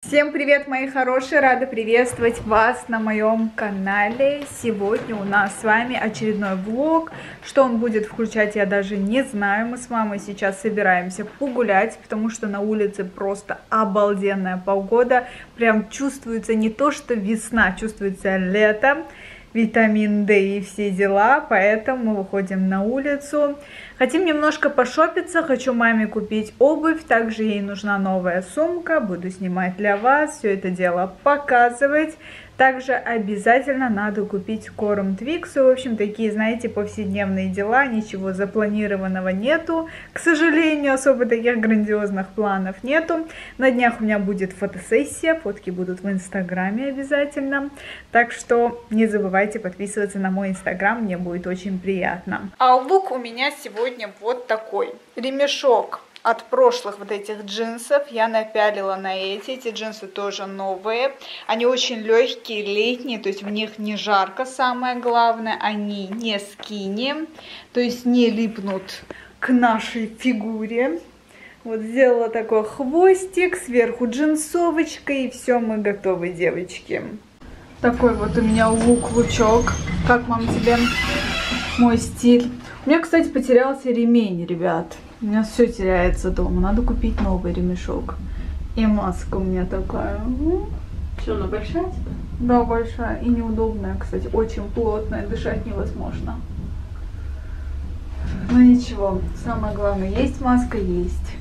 Всем привет, мои хорошие! Рада приветствовать вас на моем канале. Сегодня у нас с вами очередной влог. Что он будет включать, я даже не знаю. Мы с мамой сейчас собираемся погулять, потому что на улице просто обалденная погода. Прям чувствуется не то, что весна, чувствуется лето. Витамин D и все дела, поэтому мы выходим на улицу. Хотим немножко пошопиться, хочу маме купить обувь, также ей нужна новая сумка, буду снимать для вас, все это дело показывать. Также обязательно надо купить корм Твиксу. В общем, такие, знаете, повседневные дела, ничего запланированного нету. К сожалению, особо таких грандиозных планов нету. На днях у меня будет фотосессия, фотки будут в Инстаграме обязательно. Так что не забывайте подписываться на мой Инстаграм, мне будет очень приятно. А лук у меня сегодня вот такой. Ремешок от прошлых вот этих джинсов я напялила на эти джинсы тоже новые, они очень легкие, летние, то есть в них не жарко, самое главное, они не скини, то есть не липнут к нашей фигуре. Вот сделала такой хвостик, сверху джинсовочка, и все, мы готовы, девочки. Такой вот у меня лук-лучок. Как, мам, тебе мой стиль? У меня, кстати, потерялся ремень, ребят. У меня все теряется дома. Надо купить новый ремешок. И маска у меня такая. Что, она большая тебе? Да, большая. И неудобная, кстати. Очень плотная. Дышать невозможно. Но ничего. Самое главное, есть маска, есть.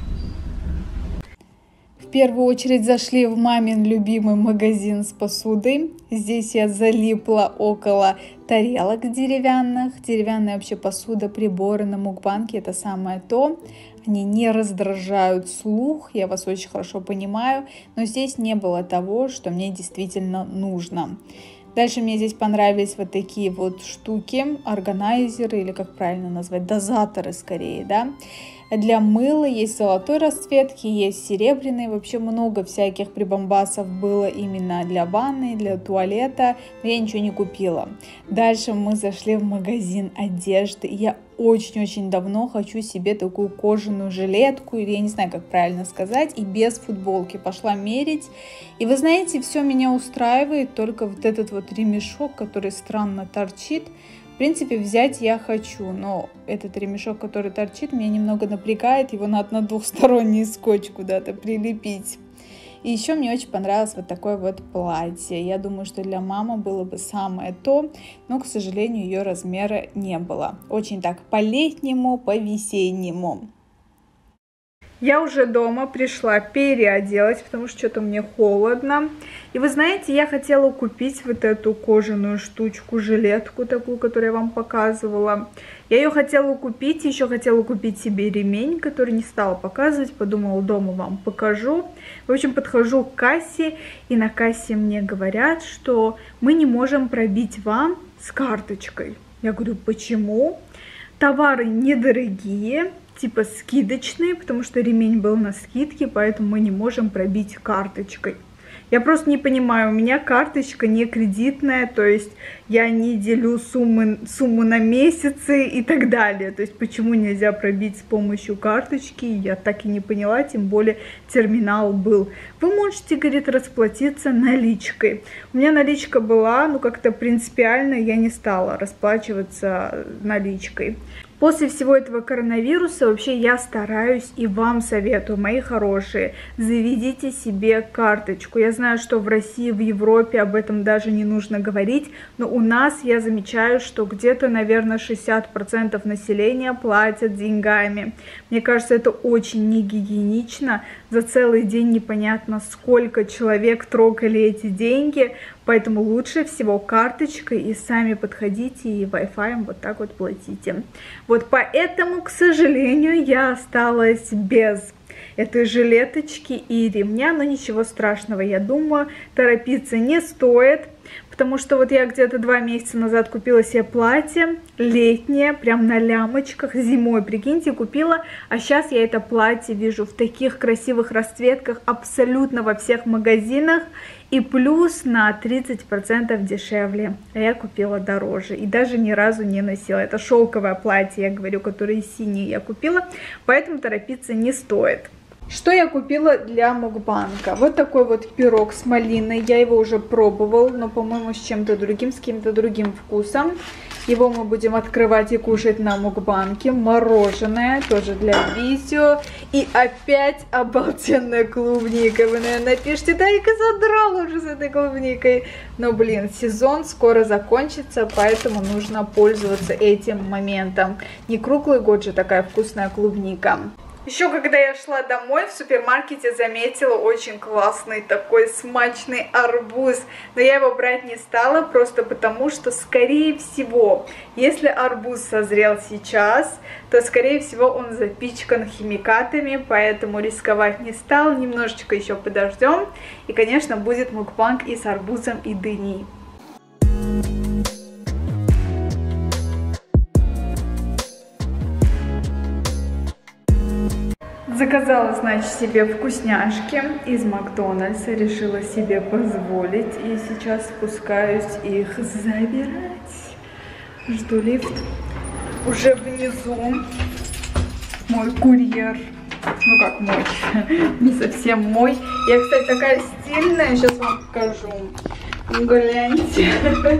В первую очередь зашли в мамин любимый магазин с посудой. Здесь я залипла около тарелок деревянных. Деревянная вообще посуда, приборы на мукбанке — это самое то. Они не раздражают слух, я вас очень хорошо понимаю. Но здесь не было того, что мне действительно нужно. Дальше мне здесь понравились вот такие вот штуки, органайзеры, или как правильно назвать, дозаторы скорее, да. Для мыла есть золотой расцветки, есть серебряный, вообще много всяких прибамбасов было именно для ванны, для туалета, но я ничего не купила. Дальше мы зашли в магазин одежды, я очень-очень давно хочу себе такую кожаную жилетку, или я не знаю, как правильно сказать, и без футболки. Пошла мерить, и вы знаете, все меня устраивает, только вот этот вот ремешок, который странно торчит. В принципе, взять я хочу, но этот ремешок, который торчит, меня немного напрягает, его надо на двухсторонний скотч куда-то прилепить. И еще мне очень понравилось вот такое вот платье. Я думаю, что для мамы было бы самое то, но, к сожалению, ее размера не было. Очень так по-летнему, по-весеннему. Я уже дома пришла, переоделась, потому что что-то мне холодно. И вы знаете, я хотела купить вот эту кожаную штучку, жилетку такую, которую я вам показывала. Я ее хотела купить, еще хотела купить себе ремень, который не стала показывать. Подумала, дома вам покажу. В общем, подхожу к кассе, и на кассе мне говорят, что мы не можем пробить вам с карточкой. Я говорю, почему? Товары недорогие, типа скидочные, потому что ремень был на скидке, поэтому мы не можем пробить карточкой. Я просто не понимаю, у меня карточка не кредитная, то есть я не делю сумму на месяцы и так далее. То есть почему нельзя пробить с помощью карточки, я так и не поняла, тем более терминал был. Вы можете, говорит, расплатиться наличкой. У меня наличка была, но как-то принципиально я не стала расплачиваться наличкой. После всего этого коронавируса вообще я стараюсь и вам советую, мои хорошие, заведите себе карточку. Я знаю, что в России, в Европе об этом даже не нужно говорить, но у нас я замечаю, что где-то, наверное, 60% населения платят деньгами. Мне кажется, это очень негигиенично. За целый день непонятно, сколько человек трогали эти деньги, поэтому лучше всего карточкой, и сами подходите и Wi-Fi вот так вот платите. Вот поэтому, к сожалению, я осталась без этой жилеточки и ремня, но ничего страшного, я думаю, торопиться не стоит. Потому что вот я где-то 2 месяца назад купила себе платье летнее, прям на лямочках, зимой, прикиньте, купила. А сейчас я это платье вижу в таких красивых расцветках абсолютно во всех магазинах. И плюс на 30% дешевле. А я купила дороже и даже ни разу не носила. Это шелковое платье, я говорю, которое синее я купила. Поэтому торопиться не стоит. Что я купила для мукбанга? Вот такой вот пирог с малиной. Я его уже пробовал, но, по-моему, с чем-то другим, с каким-то другим вкусом. Его мы будем открывать и кушать на мукбанге. Мороженое, тоже для видео. И опять обалденная клубника. Вы, наверное, напишите, да, я задрала уже с этой клубникой. Но, блин, сезон скоро закончится, поэтому нужно пользоваться этим моментом. Не круглый год же такая вкусная клубника. Еще когда я шла домой, в супермаркете заметила очень классный такой смачный арбуз. Но я его брать не стала, просто потому что, скорее всего, если арбуз созрел сейчас, то, скорее всего, он запичкан химикатами, поэтому рисковать не стал. Немножечко еще подождем. И, конечно, будет мукбанг и с арбузом, и дыней. Заказала, значит, себе вкусняшки из Макдональдса, решила себе позволить, и сейчас спускаюсь их забирать. Жду лифт. Уже внизу мой курьер. Ну как мой, не совсем мой. Я, кстати, такая стильная, сейчас вам покажу. Гляньте.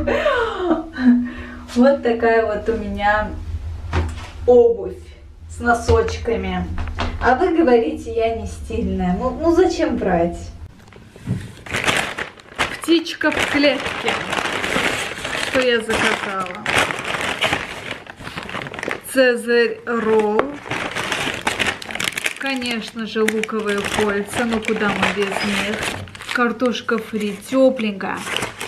Вот такая вот у меня обувь с носочками. А вы говорите, я не стильная. Ну зачем брать? Птичка в клетке. Что я заказала? Цезарь ролл. Конечно же, луковые кольца. Но куда мы без них? Картошка фри. Тепленькая.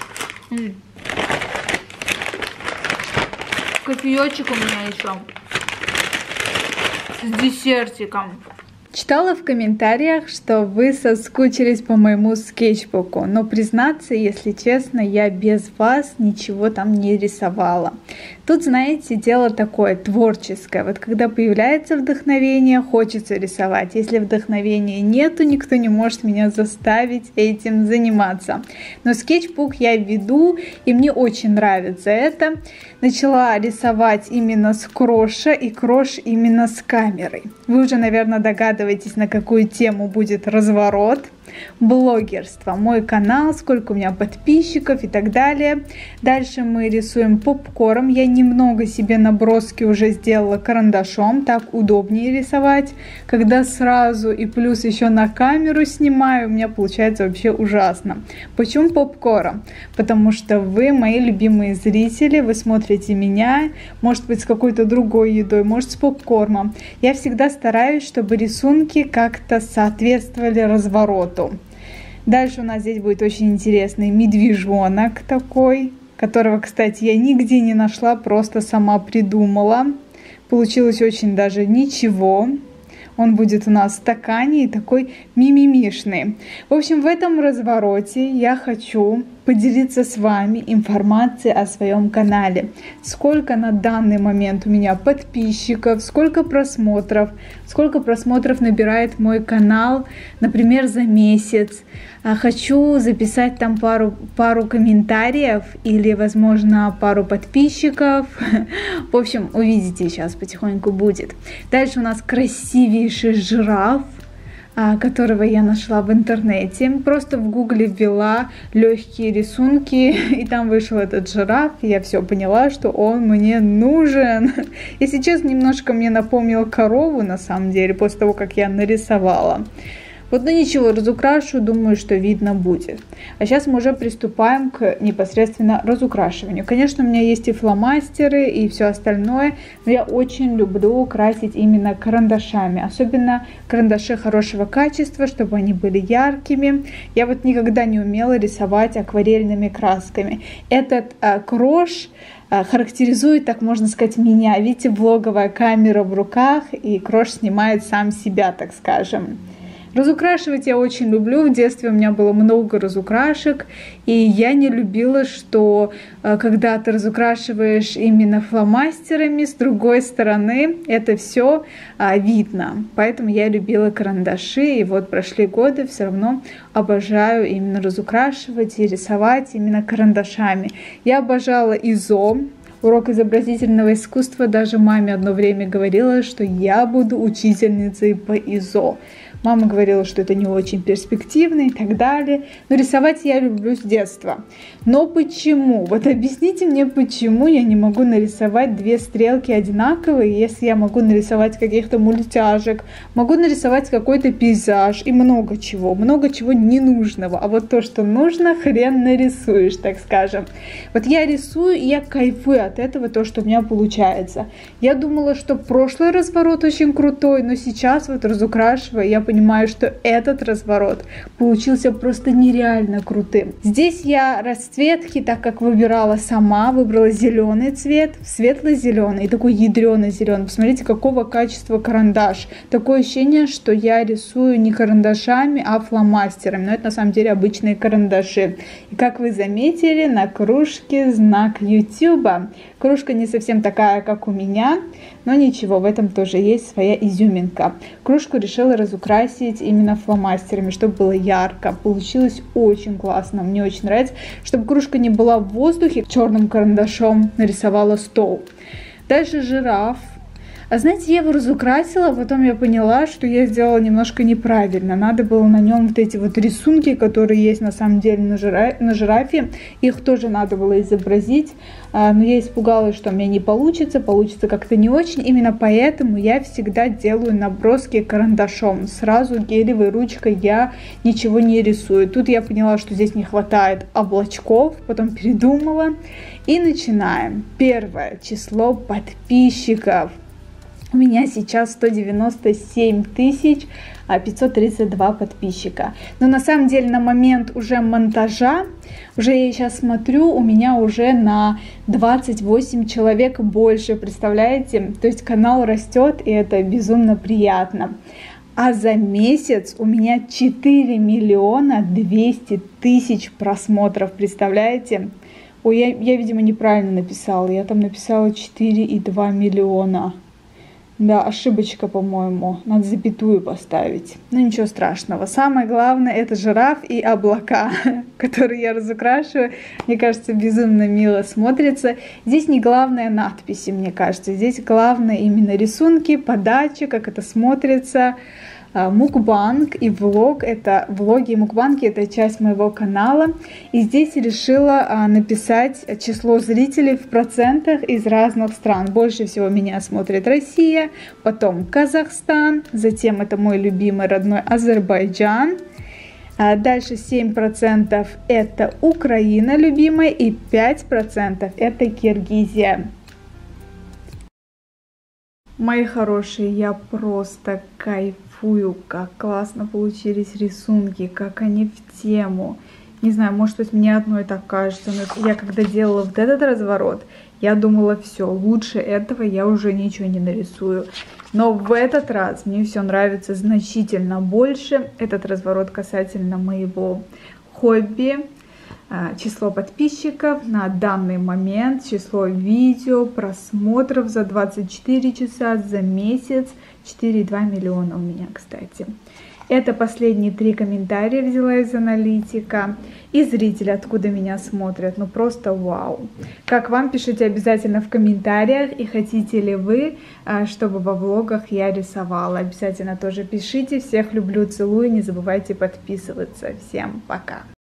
Кофеечек у меня еще. С десертиком. Читала в комментариях, что вы соскучились по моему скетчбуку, но признаться, если честно, я без вас ничего там не рисовала. Тут, знаете, дело такое творческое. Вот когда появляется вдохновение, хочется рисовать. Если вдохновения нету, никто не может меня заставить этим заниматься. Но скетчбук я веду, и мне очень нравится это. Начала рисовать именно с кроша, и крош именно с камерой. Вы уже, наверное, догадываетесь, на какую тему будет разворот. Блогерство, мой канал, сколько у меня подписчиков и так далее. Дальше мы рисуем попкорном. Я немного себе наброски уже сделала карандашом, так удобнее рисовать. Когда сразу и плюс еще на камеру снимаю, у меня получается вообще ужасно. Почему попкорн? Потому что вы мои любимые зрители, вы смотрите меня, может быть, с какой-то другой едой, может, с попкорном. Я всегда стараюсь, чтобы рисунки как-то соответствовали развороту. Дальше у нас здесь будет очень интересный медвежонок такой, которого, кстати, я нигде не нашла, просто сама придумала. Получилось очень даже ничего. Он будет у нас в стакане и такой мимимишный. В общем, в этом развороте я хочу поделиться с вами информацией о своем канале. Сколько на данный момент у меня подписчиков, сколько просмотров набирает мой канал, например, за месяц. Хочу записать там пару комментариев или, возможно, пару подписчиков. В общем, увидите, сейчас потихоньку будет. Дальше у нас красивейший жираф, которого я нашла в интернете. Просто в гугле ввела легкие рисунки, и там вышел этот жираф, и я все поняла, что он мне нужен. И сейчас немножко мне напомнил корову, на самом деле, после того, как я нарисовала. Вот, ну ничего, разукрашу, думаю, что видно будет. А сейчас мы уже приступаем к непосредственно разукрашиванию. Конечно, у меня есть и фломастеры, и все остальное, но я очень люблю красить именно карандашами. Особенно карандаши хорошего качества, чтобы они были яркими. Я вот никогда не умела рисовать акварельными красками. Этот крош характеризует, так можно сказать, меня. Видите, влоговая камера в руках, и крош снимает сам себя, так скажем. Разукрашивать я очень люблю. В детстве у меня было много разукрашек, и я не любила, что когда ты разукрашиваешь именно фломастерами, с другой стороны это все видно. Поэтому я любила карандаши, и вот прошли годы, все равно обожаю именно разукрашивать и рисовать именно карандашами. Я обожала ИЗО. Урок изобразительного искусства, даже маме одно время говорила, что я буду учительницей по ИЗО. Мама говорила, что это не очень перспективно и так далее. Но рисовать я люблю с детства. Но почему? Вот объясните мне, почему я не могу нарисовать две стрелки одинаковые, если я могу нарисовать каких-то мультяшек, могу нарисовать какой-то пейзаж и много чего ненужного. А вот то, что нужно, хрен нарисуешь, так скажем. Вот я рисую, и я кайфую от этого, то, что у меня получается. Я думала, что прошлый разворот очень крутой, но сейчас вот разукрашивая, я понимаю, что этот разворот получился просто нереально крутым. Здесь я расцветки, так как выбирала сама, выбрала зеленый цвет, светло-зеленый и такой ядреный зеленый. Посмотрите, какого качества карандаш. Такое ощущение, что я рисую не карандашами, а фломастерами. Но это на самом деле обычные карандаши. И как вы заметили, на кружке знак YouTube. Кружка не совсем такая, как у меня, но ничего, в этом тоже есть своя изюминка. Кружку решила разукрасить именно фломастерами, чтобы было ярко. Получилось очень классно, мне очень нравится. Чтобы кружка не была в воздухе, черным карандашом нарисовала стол. Дальше жираф. А знаете, я его разукрасила, потом я поняла, что я сделала немножко неправильно. Надо было на нем вот эти вот рисунки, которые есть на самом деле на жирафе, их тоже надо было изобразить. Но я испугалась, что у меня не получится, получится как-то не очень. Именно поэтому я всегда делаю наброски карандашом. Сразу гелевой ручкой я ничего не рисую. Тут я поняла, что здесь не хватает облачков, потом передумала. И начинаем. Первое число подписчиков. У меня сейчас 197 532 подписчика. Но на самом деле на момент уже монтажа, уже я сейчас смотрю, у меня уже на 28 человек больше, представляете? То есть канал растет, и это безумно приятно. А за месяц у меня 4 200 000 просмотров, представляете? Ой, я, видимо, неправильно написала. Я там написала 4,2 миллиона. Да, ошибочка, по-моему. Надо запятую поставить. Но ничего страшного. Самое главное — это жираф и облака, которые я разукрашиваю. Мне кажется, безумно мило смотрится. Здесь не главное надписи, мне кажется. Здесь главное именно рисунки, подача, как это смотрится. Мукбанг и влог, это влоги и мукбанги, это часть моего канала. И здесь решила написать число зрителей в процентах из разных стран. Больше всего меня смотрит Россия, потом Казахстан, затем это мой любимый родной Азербайджан. Дальше 7% это Украина любимая и 5% это Киргизия. Мои хорошие, я просто кайфую, как классно получились рисунки, как они в тему. Не знаю, может быть, мне одной так кажется, но я когда делала вот этот разворот, я думала, все, лучше этого я уже ничего не нарисую. Но в этот раз мне все нравится значительно больше. Этот разворот касательно моего хобби. Число подписчиков на данный момент, число видео, просмотров за 24 часа, за месяц 4,2 миллиона у меня, кстати. Это последние 3 комментария взяла из аналитика. И зрители, откуда меня смотрят, ну просто вау. Как вам, пишите обязательно в комментариях. И хотите ли вы, чтобы во влогах я рисовала. Обязательно тоже пишите. Всех люблю, целую. Не забывайте подписываться. Всем пока.